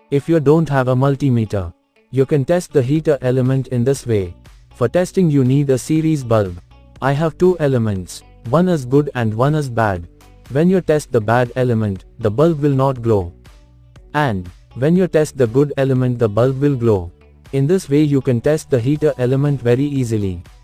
If you don't have a multimeter, you can test the heater element in this way. For testing you need a series bulb. I have two elements, one is good and one is bad. When you test the bad element, the bulb will not glow. And when you test the good element, the bulb will glow. In this way you can test the heater element very easily.